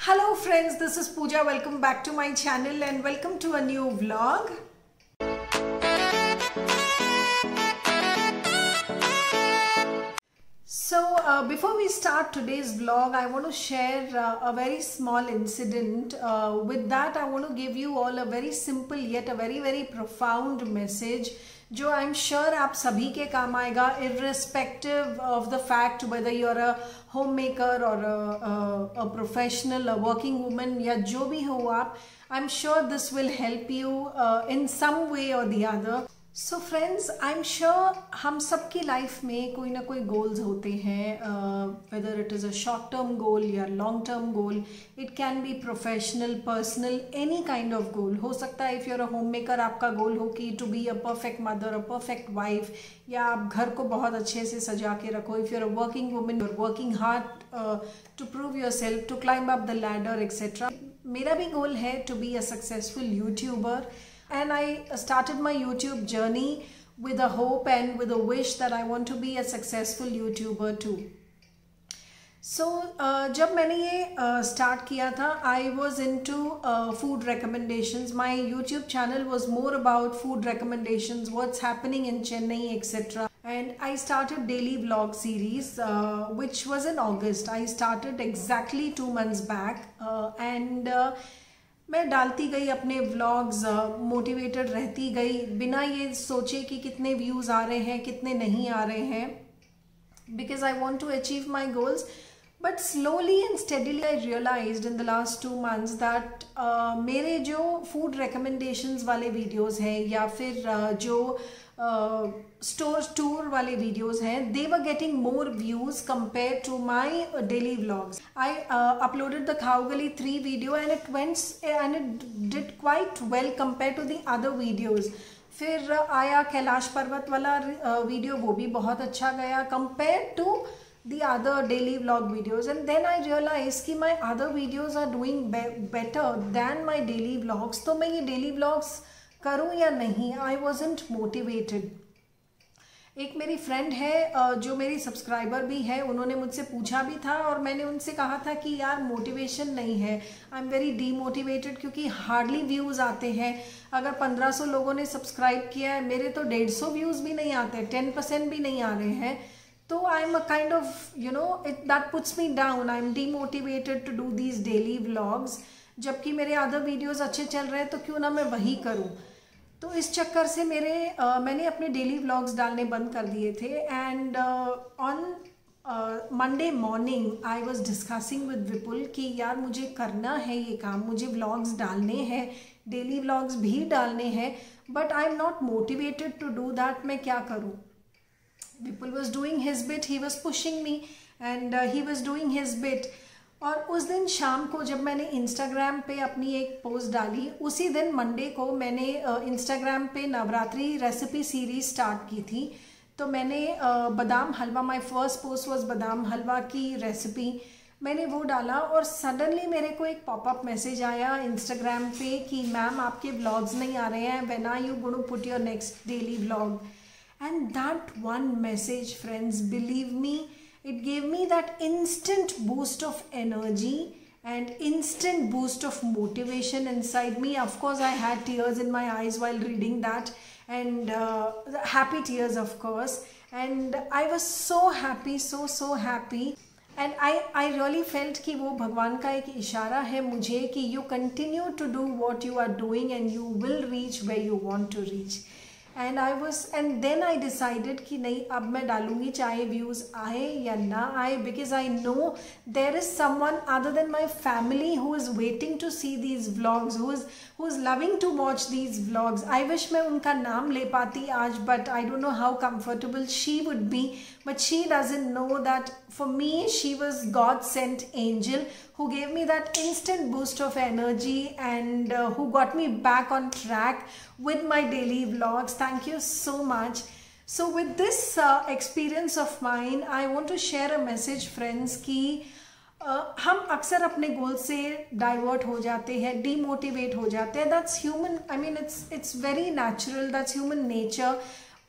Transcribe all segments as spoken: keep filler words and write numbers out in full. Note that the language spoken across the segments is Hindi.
Hello friends, this is Pooja. Welcome back to my channel and welcome to a new vlog. So uh, before we start today's vlog, I want to share uh, a very small incident. Uh, with that, I want to give you all a very simple yet a very very profound message जो आई एम श्योर आप सभी के काम आएगा, irrespective of the fact whether you're a homemaker or a, a, a professional, a working woman या जो भी हो आप, I'm sure this will help you uh, in some way or the other. So friends, I am sure हम सबकी लाइफ में कोई ना कोई गोल्स होते हैं, whether it is a short term goal या long term goal. It can be professional, personal, any kind of goal हो सकता है. If you're a home maker, आपका गोल हो कि to be a perfect mother, a perfect wife, या आप घर को बहुत अच्छे से सजा के रखो. If you're a working women, you're working hard to prove your self, to climb up the ladder etcetera. मेरा भी गोल है to be a successful YouTuber. And I started my YouTube journey with a hope and with a wish that I want to be a successful YouTuber too. So uh, जब मैंने ये uh, start किया था, I was into uh, food recommendations. My YouTube channel was more about food recommendations, what's happening in Chennai, et cetera. And I started daily vlog series, uh, which was in August. I started exactly two months back, uh, and uh, मैं डालती गई अपने व्लॉग्स, मोटिवेटेड uh, रहती गई बिना ये सोचे कि कितने व्यूज़ आ रहे हैं कितने नहीं आ रहे हैं, because I want to achieve my goals. But slowly and steadily I realized in the last two months that मेरे जो फूड रिकमेंडेशंस वाले वीडियोज़ हैं या फिर uh, जो स्टोर uh, टूर वाले वीडियोस हैं, they were getting more views compared to my uh, daily vlogs. I uh, uploaded the Khaugali three video and it went and it did quite well compared to the other videos. फिर uh, आया कैलाश पर्वत वाला वीडियो, uh, वो भी बहुत अच्छा गया compared to the other daily vlog videos. And then I realized कि my other videos are doing be better than my daily vlogs. तो मैं ये daily vlogs करूँ या नहीं, आई वॉजेंट मोटिवेटेड. एक मेरी फ्रेंड है जो मेरी सब्सक्राइबर भी है, उन्होंने मुझसे पूछा भी था और मैंने उनसे कहा था कि यार मोटिवेशन नहीं है, आई एम वेरी डीमोटिवेटेड, क्योंकि हार्डली व्यूज़ आते हैं. अगर पंद्रह सौ लोगों ने सब्सक्राइब किया है, मेरे तो डेढ़ सौ व्यूज़ भी नहीं आते, टेन परसेंट भी नहीं आ रहे हैं. तो I am a kind of you know it that puts me down. I am demotivated to do these daily vlogs. जबकि मेरे अदर वीडियोज़ अच्छे चल रहे हैं तो क्यों ना मैं वही करूँ. तो इस चक्कर से मेरे uh, मैंने अपने डेली व्लॉग्स डालने बंद कर दिए थे. And on Monday morning I was discussing with Vipul कि यार मुझे करना है ये काम, मुझे व्लॉग्स डालने हैं, डेली व्लॉग्स भी डालने हैं, but I am not motivated to do that. मैं क्या करूँ. Vipul was doing his bit, he was pushing me and he was doing his bit. और उस दिन शाम को जब मैंने इंस्टाग्राम पे अपनी एक पोस्ट डाली, उसी दिन मंडे को मैंने इंस्टाग्राम पे नवरात्रि रेसिपी सीरीज स्टार्ट की थी. तो मैंने बादाम हलवा, my first post was badam halwa की रेसिपी, मैंने वो डाला और सडनली मेरे को एक पॉपअप मैसेज आया इंस्टाग्राम पे कि मैम आपके व्लॉग्स नहीं आ रहे हैं, when are you going to put your next daily vlog. And that one message friends, believe me, it gave me that instant boost of energy and instant boost of motivation inside me. Of course, I had tears in my eyes while reading that, and uh, happy tears, of course. And I was so happy, so so happy. And I I really felt कि वो भगवान का एक इशारा है मुझे कि you continue to do what you are doing and you will reach where you want to reach. And I was and then I decided कि नहीं, अब मैं डालूंगी चाहे व्यूज़ आए या ना आए, because I know there is someone other than my family who is waiting to see these vlogs, who is who is loving to watch these vlogs. I wish मैं उनका नाम ले पाती आज, but I don't know how comfortable she would be. But she doesn't know that for me she was God sent angel who gave me that instant boost of energy and uh, who got me back on track with my daily vlogs. Thank you so much. So with this uh, experience of mine, I want to share a message friends कि uh, हम अक्सर अपने गोल से डाइवर्ट हो जाते हैं, डीमोटिवेट हो जाते हैं. That's human. I mean it's it's very natural. That's human nature.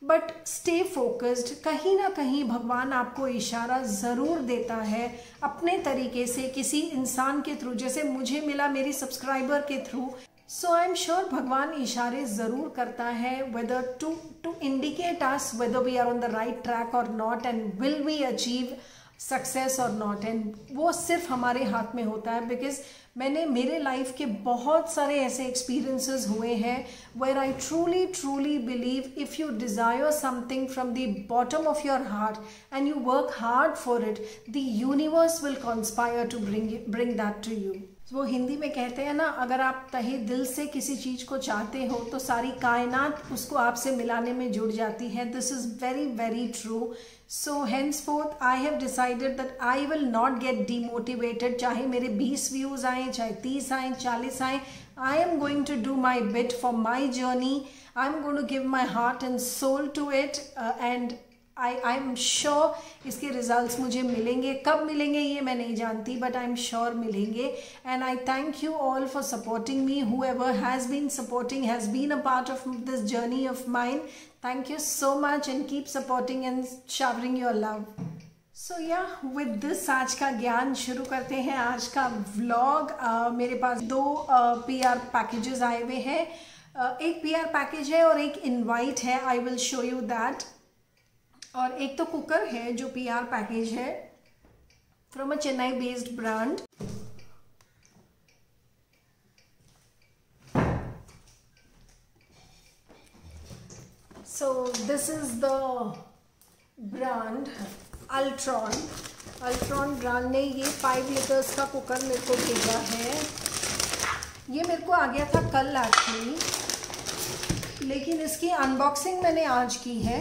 But stay focused. कहीं ना कहीं भगवान आपको इशारा ज़रूर देता है अपने तरीके से, किसी इंसान के थ्रू, जैसे मुझे मिला मेरी सब्सक्राइबर के through. So I am sure भगवान इशारे ज़रूर करता है, whether to to indicate us whether we are on the right track or not, and will we achieve success or not. And वो सिर्फ हमारे हाथ में होता है, बिकॉज मैंने मेरे लाइफ के बहुत सारे ऐसे एक्सपीरियंसेस हुए हैं where I truly truly believe if you desire something from the bottom of your heart and you work hard for it, the universe will conspire to bring bring that to you. वो हिंदी में कहते हैं ना, अगर आप तहे दिल से किसी चीज़ को चाहते हो तो सारी कायनात उसको आपसे मिलाने में जुड़ जाती है। This is very very true. So henceforth I have decided that I will not get demotivated, चाहे मेरे बीस व्यूज़ आएँ, चाहे तीस आएँ, चालीस आएँ। I am going to do my bit for my journey. I am going to give my heart and soul to it, and I I am sure इसके रिजल्ट्स मुझे मिलेंगे। कब मिलेंगे ये मैं नहीं जानती, बट आई एम श्योर मिलेंगे। And I thank you all for supporting me, whoever has been supporting, has been a part of this journey of mine. Thank you so much and keep supporting and showering your love. So yeah, with this आज का ज्ञान शुरू करते हैं आज का व्लॉग। uh, मेरे पास दो पी आर पैकेजेस आए हुए हैं। uh, एक पी आर पैकेज है और एक इनवाइट है, I will show you that. और एक तो कुकर है जो पी आर पैकेज है from a Chennai based brand. So this is the brand Ultron. Ultron brand ने ये फाइव लीटर्स का कुकर मेरे को भेजा है। ये मेरे को आ गया था कल एक्चुअली, लेकिन इसकी अनबॉक्सिंग मैंने आज की है।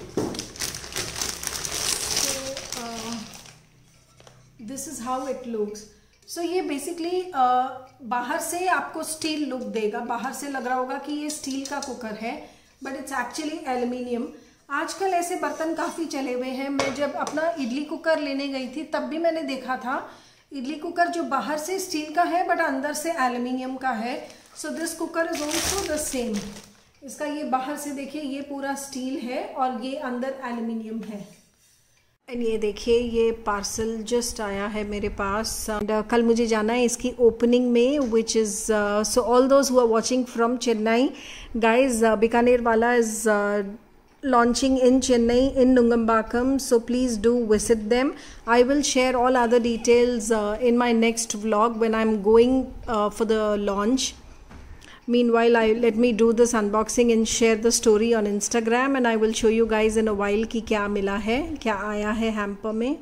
This is how it looks. So ये बेसिकली uh, बाहर से आपको स्टील लुक देगा, बाहर से लग रहा होगा कि ये स्टील का कुकर है, बट इट्स एक्चुअली एल्युमिनियम। आजकल ऐसे बर्तन काफ़ी चले हुए हैं। मैं जब अपना इडली कुकर लेने गई थी तब भी मैंने देखा था इडली कुकर जो बाहर से स्टील का है बट अंदर से एल्युमिनियम का है। So this cooker is also the same. इसका ये बाहर से देखिए ये पूरा स्टील है और ये अंदर एल्युमिनियम है। एंड ये देखिए ये पार्सल जस्ट आया है मेरे पास। एंड uh, कल मुझे जाना है इसकी ओपनिंग में, which is so all those who are watching from Chennai guys, Bikaner वाला is launching in Chennai in Nungambakkam, so please do visit them. I will share all other details uh, in my next vlog when I'm going uh, for the launch. Meanwhile, I let me do this unboxing and share the story on Instagram, and I will show you guys in a while कि क्या मिला है, क्या आया है हैम्पर में।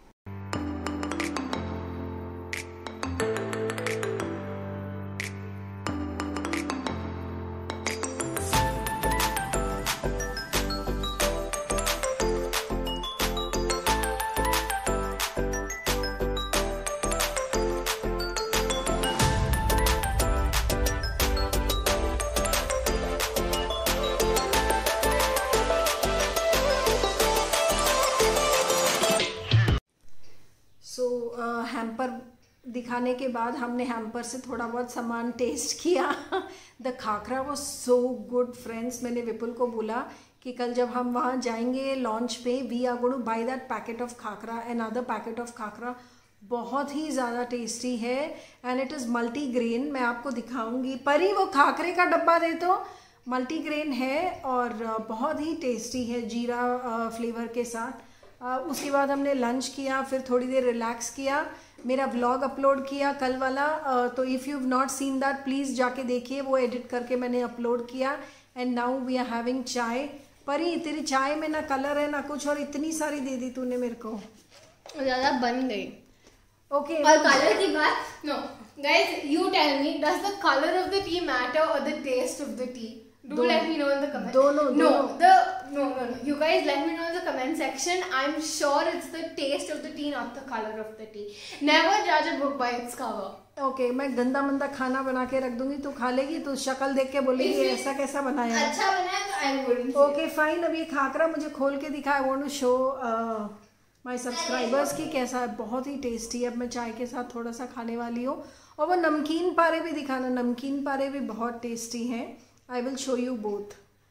सो हैम्पर दिखाने के बाद हमने हैम्पर से थोड़ा बहुत सामान टेस्ट किया। The khakhra was so good friends. मैंने विपुल को बोला कि कल जब हम वहाँ जाएंगे लॉन्च पे, we are going to buy that packet of khakhra and other packet of khakhra. बहुत ही ज़्यादा टेस्टी है and it is multi grain. मैं आपको दिखाऊंगी। परी वो खाखरे का डब्बा दे तो, मल्टी ग्रेन है और बहुत ही टेस्टी है जीरा फ्लेवर के साथ। Uh, उसके बाद हमने लंच किया, फिर थोड़ी देर रिलैक्स किया, मेरा व्लॉग अपलोड किया कल वाला। uh, तो if you have not seen that please जाके देखिए, वो एडिट करके मैंने अपलोड किया। And now we are having chai. परी तेरी चाय में ना कलर है ना कुछ, और इतनी सारी दे दी तूने मेरे को, ज़्यादा बन गई। ओके okay, और कलर की बात, no guys you tell me, does the colour of the tea matter or the taste of the tea? Do Dono. let me know in the comments. Dono, no, dono. the no, no, no. You guys let me know in the comment section. I'm sure it's the taste of the tea, not the color of the tea. Never judge a book by its cover. Okay okay, मैं गंदा मंदा खाना बना के रख दूंगी, तू खा लेगी, तो शक्ल देख के बोलेगी ऐसा कैसा बनाया है। अच्छा बनाया तो I wouldn't. Okay fine. अब ये खाकरा मुझे खोल के दिखा। I want to show my subscribers की कैसा है। बहुत ही टेस्टी है। अब मैं चाय के साथ थोड़ा सा खाने वाली हूँ। और वो नमकीन पारे भी दिखाना, नमकीन पारे भी बहुत टेस्टी हैं। I will show you both.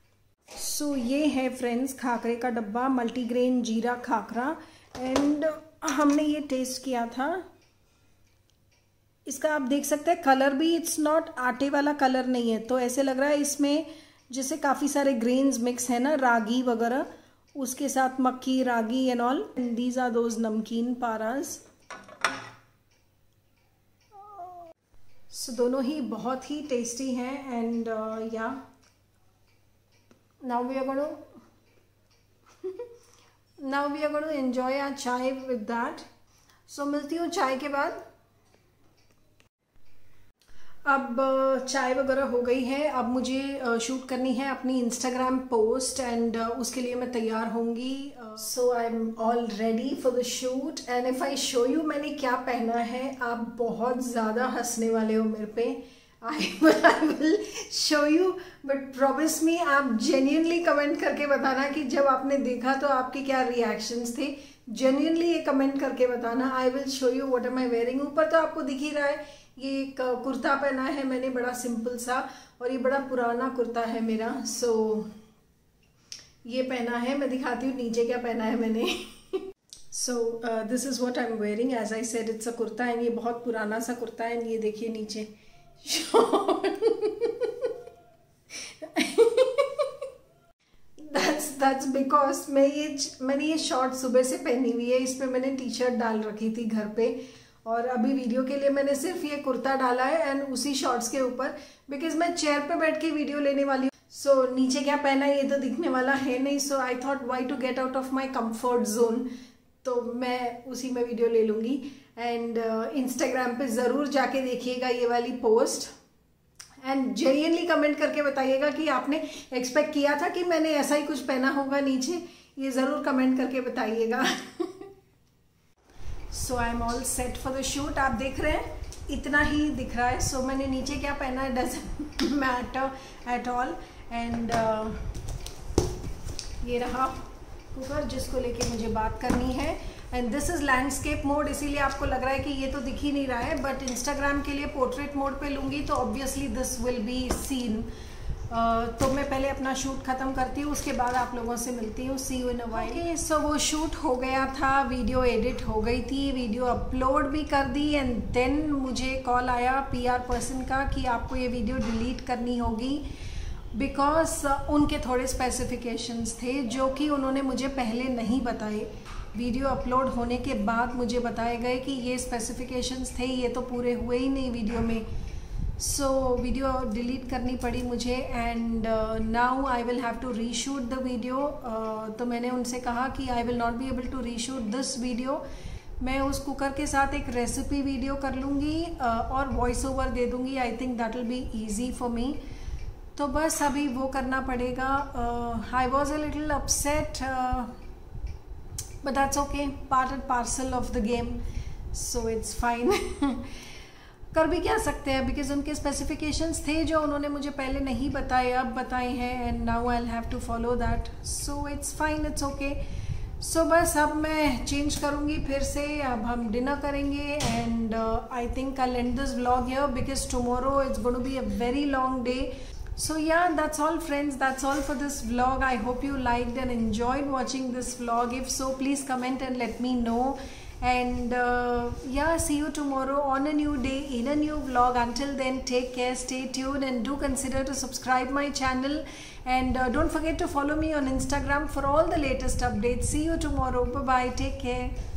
So so, ये है फ्रेंड्स खाकरे का डब्बा, मल्टीग्रेन जीरा खाकरा। एंड हमने ये टेस्ट किया था। इसका आप देख सकते हैं कलर भी, इट्स नॉट आटे वाला कलर नहीं है, तो ऐसे लग रहा है इसमें जैसे काफ़ी सारे ग्रेन्स मिक्स है ना, रागी वगैरह, उसके साथ मक्की, ragi and all. And these are those namkeen paras. So दोनों ही बहुत ही टेस्टी हैं। And yeah now we are going to now we are going to enjoy our chai with that. So मिलती हूँ चाय के बाद। अब चाय वगैरह हो गई है, अब मुझे शूट करनी है अपनी इंस्टाग्राम पोस्ट एंड उसके लिए मैं तैयार होंगी। So I am all ready for the shoot. And if I show you मैंने क्या पहना है, आप बहुत ज़्यादा हंसने वाले हो मेरे पे। I will show you, but promise me आप जेन्युइनली कमेंट करके बताना कि जब आपने देखा तो आपके क्या रिएक्शंस थे। जेन्युइनली ये कमेंट करके बताना। I will show you what am I wearing. ऊपर तो आपको दिख ही रहा है, ये एक कुर्ता पहना है मैंने, बड़ा सिंपल सा, और ये बड़ा पुराना कुर्ता है मेरा। सो so, ये पहना है। मैं दिखाती हूँ नीचे क्या पहना है मैंने। So this is what I am wearing. As I said it's a kurta and ये बहुत पुराना सा कुर्ता है। ये देखिए नीचे दैट्स दैट्स बिकॉज मैं ये मैंने ये शॉर्ट सुबह से पहनी हुई है। इस पर मैंने टी शर्ट डाल रखी थी घर पे, और अभी वीडियो के लिए मैंने सिर्फ ये कुर्ता डाला है एंड उसी शॉर्ट्स के ऊपर, बिकॉज मैं चेयर पे बैठ के वीडियो लेने वाली हूँ। सो so, नीचे क्या पहना है ये तो दिखने वाला है नहीं। So I thought why to get out of my comfort zone, तो मैं उसी में वीडियो ले लूँगी। एंड इंस्टाग्राम पे ज़रूर जाके देखिएगा ये वाली पोस्ट एंड जेन्युइनली कमेंट करके बताइएगा कि आपने एक्सपेक्ट किया था कि मैंने ऐसा ही कुछ पहना होगा नीचे। ये ज़रूर कमेंट करके बताइएगा। So I am all set for the shoot. आप देख रहे हैं इतना ही दिख रहा है। सो so, मैंने नीचे क्या पहना है doesn't matter at all. And ये रहा कुकर जिसको लेके मुझे बात करनी है। And this is landscape mode, इसीलिए आपको लग रहा है कि ये तो दिख ही नहीं रहा है, बट इंस्टाग्राम के लिए पोर्ट्रेट मोड पे लूँगी तो obviously this will be seen. तो मैं पहले अपना शूट ख़त्म करती हूँ, उसके बाद आप लोगों से मिलती हूँ। See you in a while. Okay, so वो शूट हो गया था, वीडियो एडिट हो गई थी, वीडियो अपलोड भी कर दी। एंड देन मुझे कॉल आया पीआर पर्सन का कि आपको ये वीडियो डिलीट करनी होगी, बिकॉज uh, उनके थोड़े स्पेसिफिकेशंस थे जो कि उन्होंने मुझे पहले नहीं बताए। वीडियो अपलोड होने के बाद मुझे बताए गए कि ये स्पेसिफिकेशंस थे, ये तो पूरे हुए ही नहीं वीडियो में। सो वीडियो डिलीट करनी पड़ी मुझे। And now I will have to reshoot the video. तो मैंने उनसे कहा कि I will not be able to reshoot this video. मैं उस कुकर के साथ एक रेसिपी वीडियो कर लूँगी uh, और वॉइस ओवर दे दूँगी। I think that will be easy for me. तो बस अभी वो करना पड़ेगा। I was a little upset, but that's okay, part and parcel of the game, so it's fine. कर भी क्या सकते हैं, बिकॉज उनके स्पेसिफिकेशंस थे जो उन्होंने मुझे पहले नहीं बताए, अब बताए हैं। And now I have to follow that, so it's fine, it's okay. So बस अब मैं चेंज करूँगी फिर से, अब हम डिनर करेंगे। And I think I end this vlog here because tomorrow it's going to be a very long day. So yeah, that's all friends, that's all for this vlog. I hope you liked and enjoyed watching this vlog. If so, please comment and let me know. And uh, yeah, see you tomorrow on a new day in a new vlog. Until then, take care, stay tuned, and do consider to subscribe my channel. And uh, don't forget to follow me on Instagram for all the latest updates. See you tomorrow. Bye bye, take care.